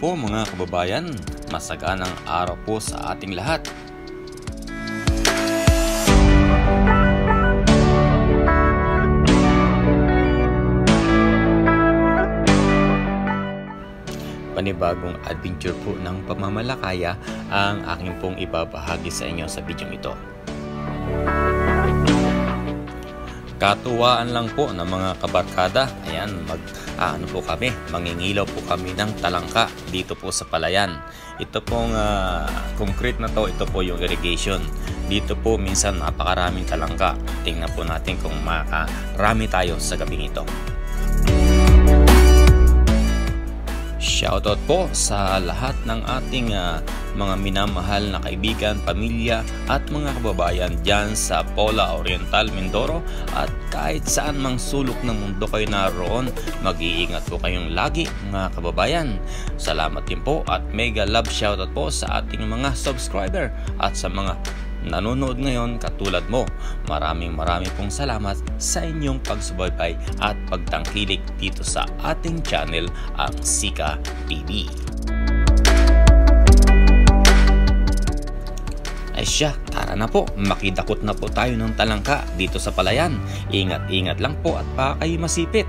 po mga kababayan, masaganang araw po sa ating lahat. Panibagong adventure po ng pamamalakaya ang aking pong ibabahagi sa inyo sa video ito. Katuwaan lang po ng mga kabarkada. Ayan, mangingilaw po kami ng talangka dito po sa palayan. Ito pong concrete na to, ito po yung irrigation. Dito po minsan napakaraming talangka. Tingnan po natin kung makarami tayo sa gabing ito. Shoutout po sa lahat ng ating mga minamahal na kaibigan, pamilya at mga kababayan dyan sa Pola Oriental, Mindoro at kahit saan mang sulok ng mundo kayo naroon. Mag-iingat po kayong lagi mga kababayan. Salamat din po at mega love shoutout po sa ating mga subscriber at sa mga nanonood ngayon katulad mo. Maraming pong salamat sa inyong pagsubaybay at pagtangkilik dito sa ating channel, ang Sika TV. Ay siya, tara na po, makidakot na po tayo ng talangka dito sa palayan. Ingat lang po at baka kayo masipit.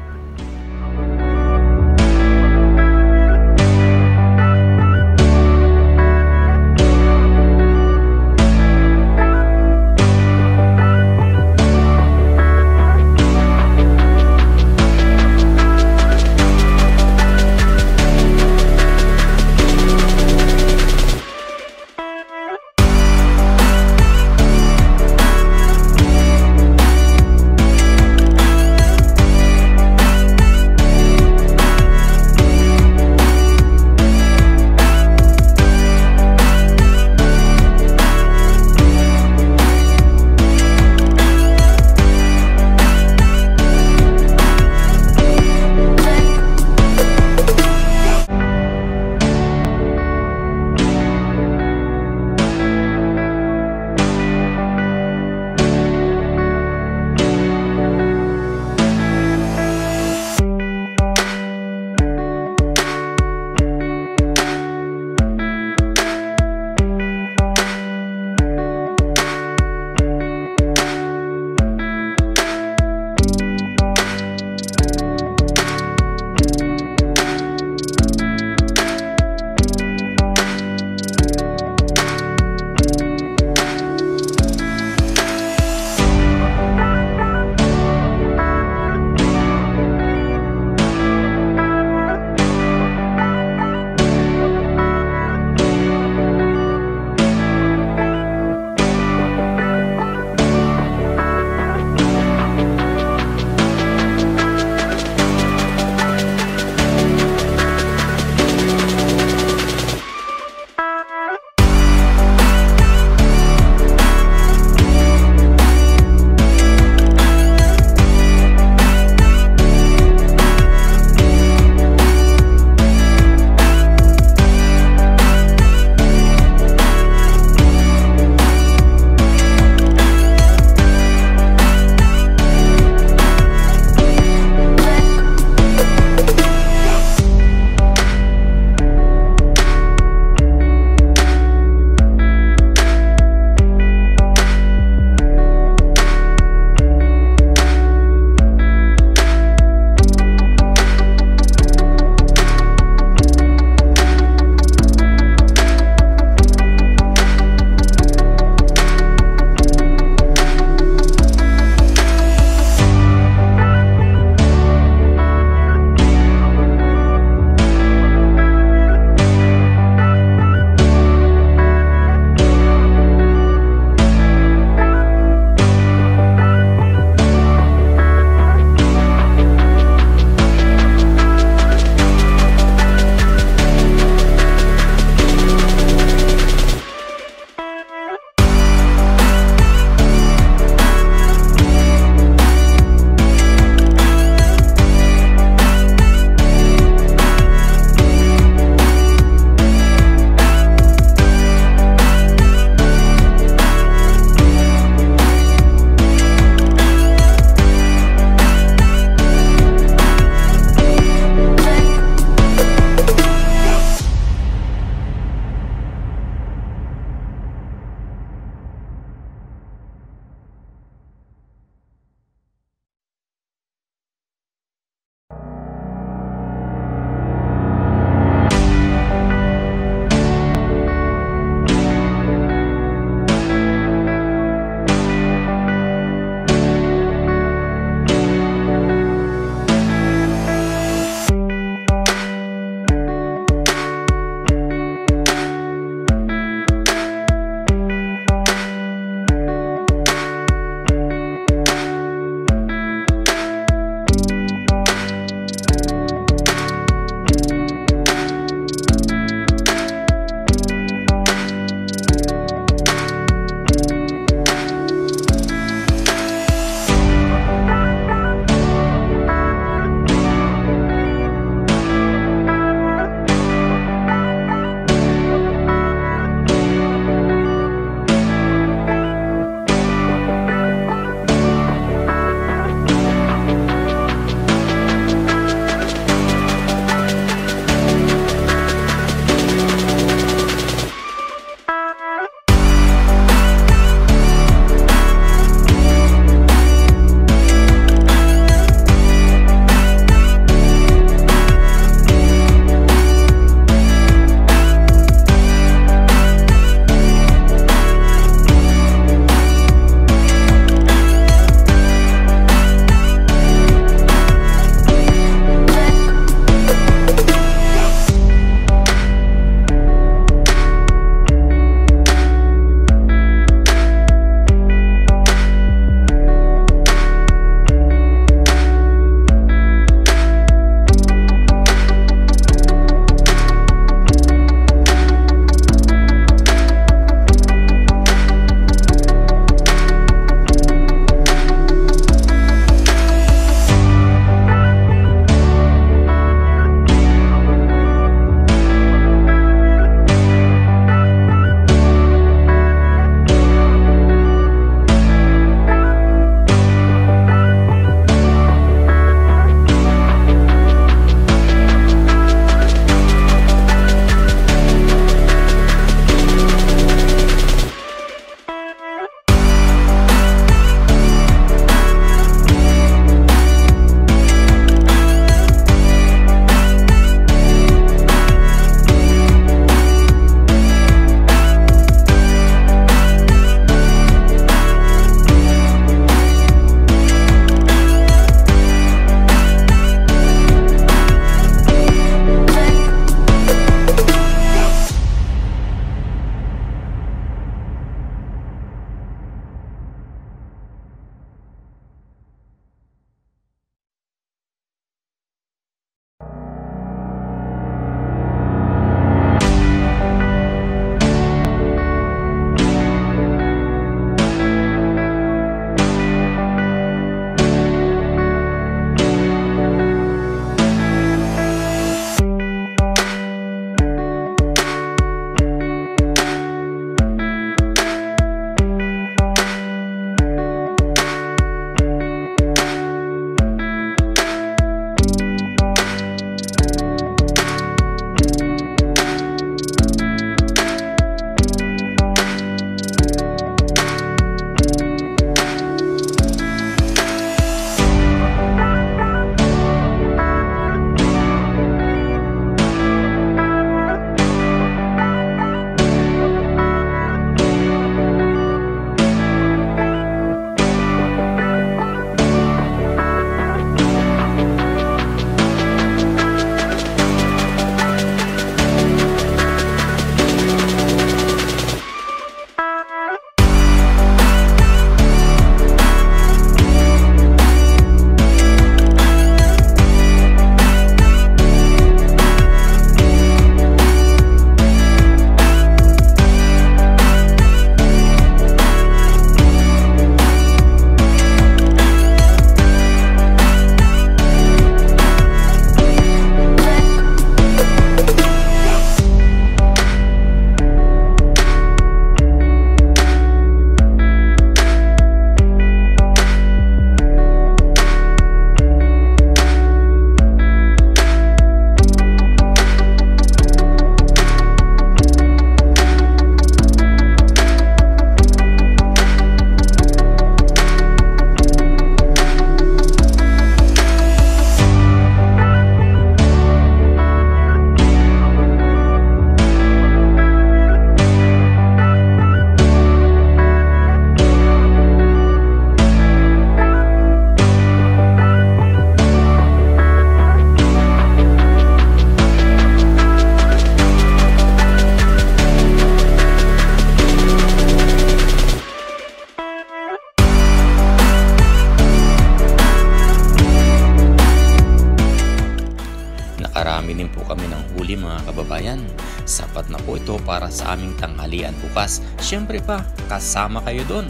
marami din po kami ng huli mga kababayan. Sapat na po ito para sa aming tanghalian bukas. Siyempre pa, kasama kayo doon.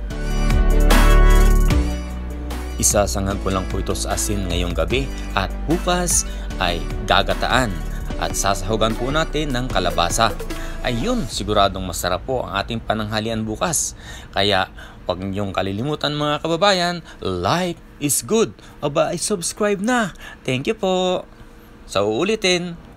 Isasangan ko lang po ito sa asin ngayong gabi at bukas ay gagataan at sasahugan po natin ng kalabasa. Ayun, siguradong masarap po ang ating pananghalian bukas. Kaya huwag niyong kalilimutan mga kababayan, like is good. Aba, subscribe na. Thank you po. Sa uulitin.